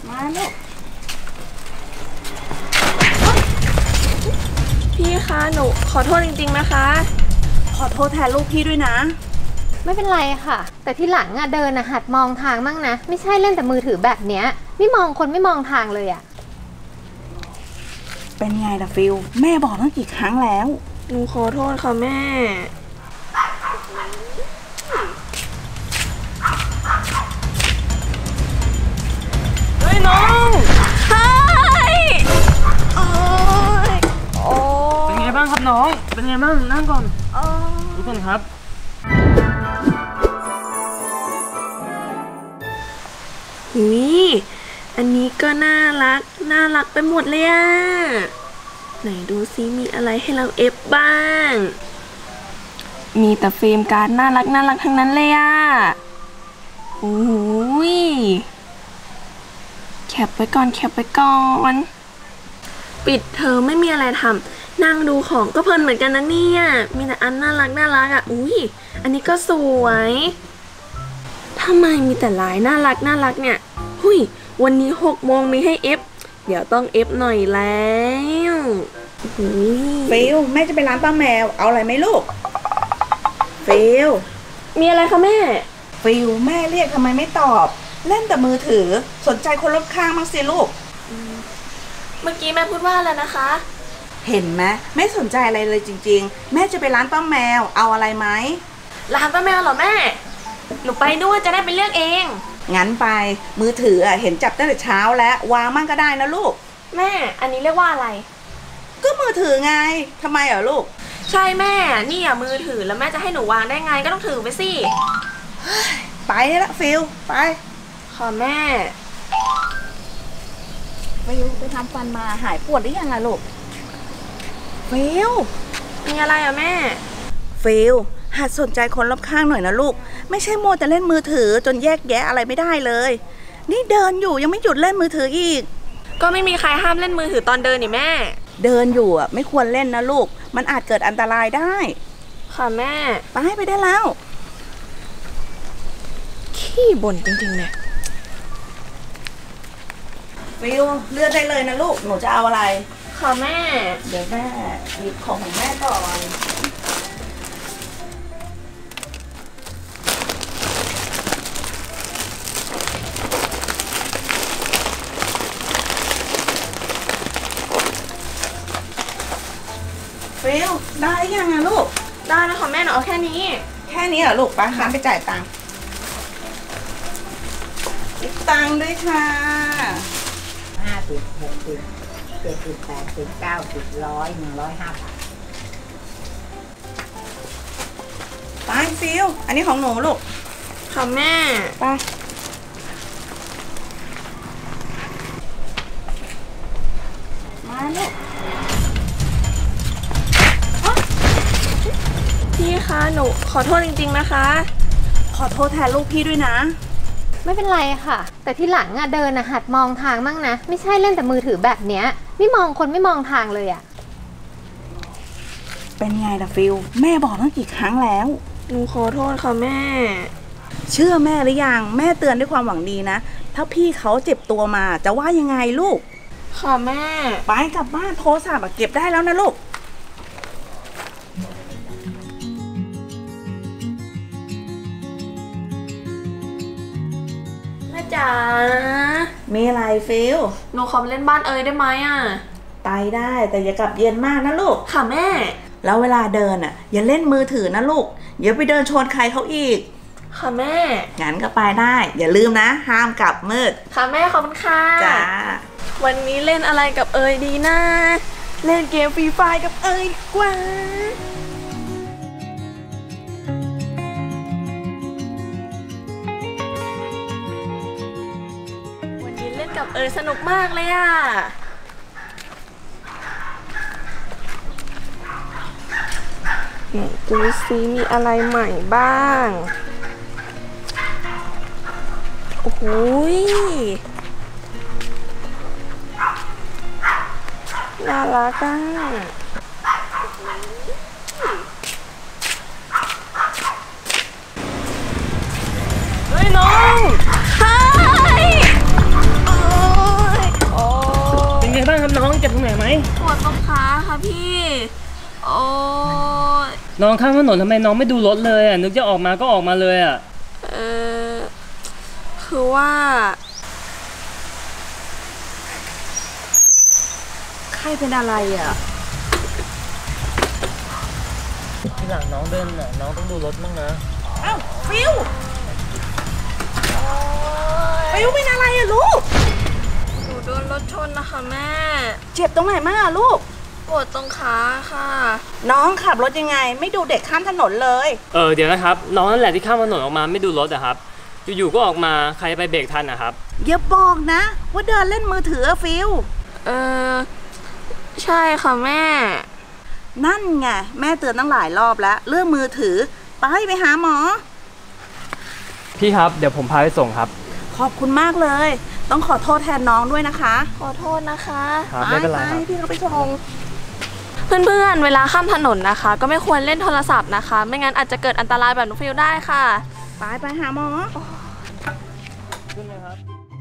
มาลูกพี่คะหนูขอโทษจริงๆนะคะขอโทษแทนลูกพี่ด้วยนะไม่เป็นไรค่ะแต่ที่หลังเดินหัดมองทางมั่งนะไม่ใช่เล่นแต่มือถือแบบเนี้ยไม่มองคนไม่มองทางเลยเป็นไงล่ะฟิลแม่บอกตั้งกี่ครั้งแล้วหนูขอโทษค่ะแม่เฮ้ยน้องเฮ้ยเป็นไงบ้างครับน้องเป็นไงบ้างนั่งก่อนทุกคนครับหุยอันนี้ก็น่ารักไปหมดเลยอ่ะไหนดูซิมีอะไรให้เราเอฟบ้างมีแต่เฟรมการ์ดน่ารักทั้งนั้นเลยอ่ะโอ้ยแคปไว้ก่อนปิดเทอมไม่มีอะไรทำนั่งดูของก็เพลินเหมือนกันนะเนี่ยมีแต่อันน่ารักอ่ะอุ้ยอันนี้ก็สวยทำไมมีแต่ลายน่ารักเนี่ยหุยวันนี้6 โมงมีให้เอฟเดี๋ยวต้องเอฟหน่อยแล้วฟิลแม่จะไปร้านป้าแมวเอาอะไรไหมลูกฟิลมีอะไรคะแม่ฟิลแม่เรียกทำไมไม่ตอบเล่นแต่มือถือสนใจคนรอบข้างบ้างสิลูกเมื่อกี้แม่พูดว่าอะไรนะคะเห็นไหมไม่สนใจอะไรเลยจริงๆแม่จะไปร้านป้าแมวเอาอะไรไหมร้านป้าแมวเหรอแม่หนูไปด้วยจะได้ไปเลือกเองงั้นไปมือถือเห็นจับตั้งแต่เช้าแล้ววางมั่งก็ได้นะลูกแม่อันนี้เรียกว่าอะไรก็มือถือไงทำไมเหรอลูกใช่แม่นี่อ่ะมือถือแล้วแม่จะให้หนูวางได้ไงก็ต้องถือไปสิไปละฟิลไปค่ะแม่ฟิลไปทำฟันมาหายปวดหรือยังอะลูกฟิลมีอะไรอ่ะแม่ฟิลหัดสนใจคนรอบข้างหน่อยนะลูกไม่ใช่โมแต่เล่นมือถือจนแยกแยะอะไรไม่ได้เลยนี่เดินอยู่ยังไม่หยุดเล่นมือถืออีกก็ไม่มีใครห้ามเล่นมือถือตอนเดินนี่แม่เดินอยู่อ่ะไม่ควรเล่นนะลูกมันอาจเกิดอันตรายได้ค่ะแม่ไปได้แล้วขี้บ่นจริงๆเนี่ยฟิลเลือกได้เลยนะลูกหนูจะเอาอะไรค่ะแม่เดี๋ยวแม่หยิบของแม่ก่อนฟิลได้ยังอะลูกได้แล้วค่ะแม่หนูเอาแค่นี้เหรอลูกไปงั้นไปจ่ายตังค์คิดตังค์ด้วยค่ะ 50 60 70 80 90 100 105 บาทไปฟิลอันนี้ของหนูลูกค่ะแม่ไปมาลูกพี่คะหนูขอโทษจริงๆนะคะขอโทษแทนลูกพี่ด้วยนะไม่เป็นไรค่ะแต่ที่หลังเดินหัดมองทางมั่งนะไม่ใช่เล่นแต่มือถือแบบเนี้ยไม่มองคนไม่มองทางเลยเป็นไงล่ะฟิลแม่บอกตั้งกี่ครั้งแล้วหนูขอโทษค่ะแม่เชื่อแม่หรือยังแม่เตือนด้วยความหวังดีนะถ้าพี่เขาเจ็บตัวมาจะว่ายังไงลูกค่ะแม่ไปกลับบ้านโทรศัพท์เก็บได้แล้วนะลูกจ๋ามีอะไรฟิลหนูขอไปเล่นบ้านเอ๋ยได้ไหมอ่ะไปได้แต่อย่ากลับเย็นมากนะลูกค่ะแม่แล้วเวลาเดินอย่าเล่นมือถือนะลูกอย่าไปเดินชนใครเขาอีกค่ะแม่งั้นก็ไปได้อย่าลืมนะห้ามกลับมืดค่ะแม่ขอบคุณค่ะจ้าวันนี้เล่นอะไรกับเอ๋ยดีนะเล่นเกมฟรีไฟร์กับเอ๋ยดีกว่ากับสนุกมากเลยอ่ะดูซิมีอะไรใหม่บ้างโอ้โหน่ารักอ่ะเฮ้ยน้องเฮ้ยบ้างครับน้องเจ็บตรงไหนไหมปวดตรงขาค่ะพี่ โอ้ยน้องข้ามถนนทำไมน้องไม่ดูรถเลยอ่ะนึกจะออกมาก็ออกมาเลยอ่ะคือว่าใครเป็นอะไรอ่ะทีหลังน้องเดินอ่ะน้องต้องดูรถบ้างนะเอ้าฟิวเป็นอะไรอะลูกหนูโดนรถชนนะคะแม่เจ็บตรงไหนมากอะลูกปวดตรงขาค่ะน้องขับรถยังไงไม่ดูเด็กข้ามถนนเลยเดี๋ยวนะครับน้องนั่นแหละที่ข้ามถนนออกมาไม่ดูรถอะครับอยู่ๆก็ออกมาใครไปเบรกทันนะครับอย่าบอกนะ ว่าเดินเล่นมือถืออะฟิวใช่ค่ะแม่นั่นไงแม่เตือนตั้งหลายรอบแล้วเรื่องมือถือไปหาหมอพี่ครับเดี๋ยวผมพาไปส่งครับขอบคุณมากเลย ต้องขอโทษแทนน้องด้วยนะคะขอโทษนะคะครับไม่เป็นไรครับพี่เขาไปส่งเพื่อนๆ เวลาข้ามถนนนะคะ ก็ไม่ควรเล่นโทรศัพท์นะคะ ไม่งั้นอาจจะเกิดอันตรายแบบน้องฟิลได้ค่ะไปหาหมอขึ้นเลยครับ